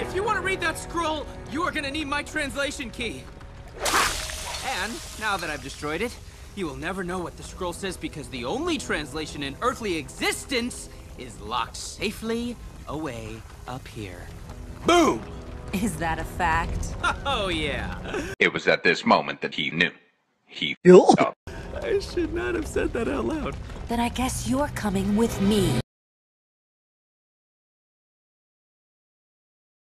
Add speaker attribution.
Speaker 1: If you want to read that scroll, you are gonna need my translation key. And now that I've destroyed it, you will never know what the scroll says because the only translation in earthly existence is locked safely away up here. Boom!
Speaker 2: Is that a fact?
Speaker 1: Oh yeah.
Speaker 3: It was at this moment that he knew. He
Speaker 4: Yo.
Speaker 3: up.
Speaker 1: I should not have said that out loud.
Speaker 2: Then I guess you're coming with me.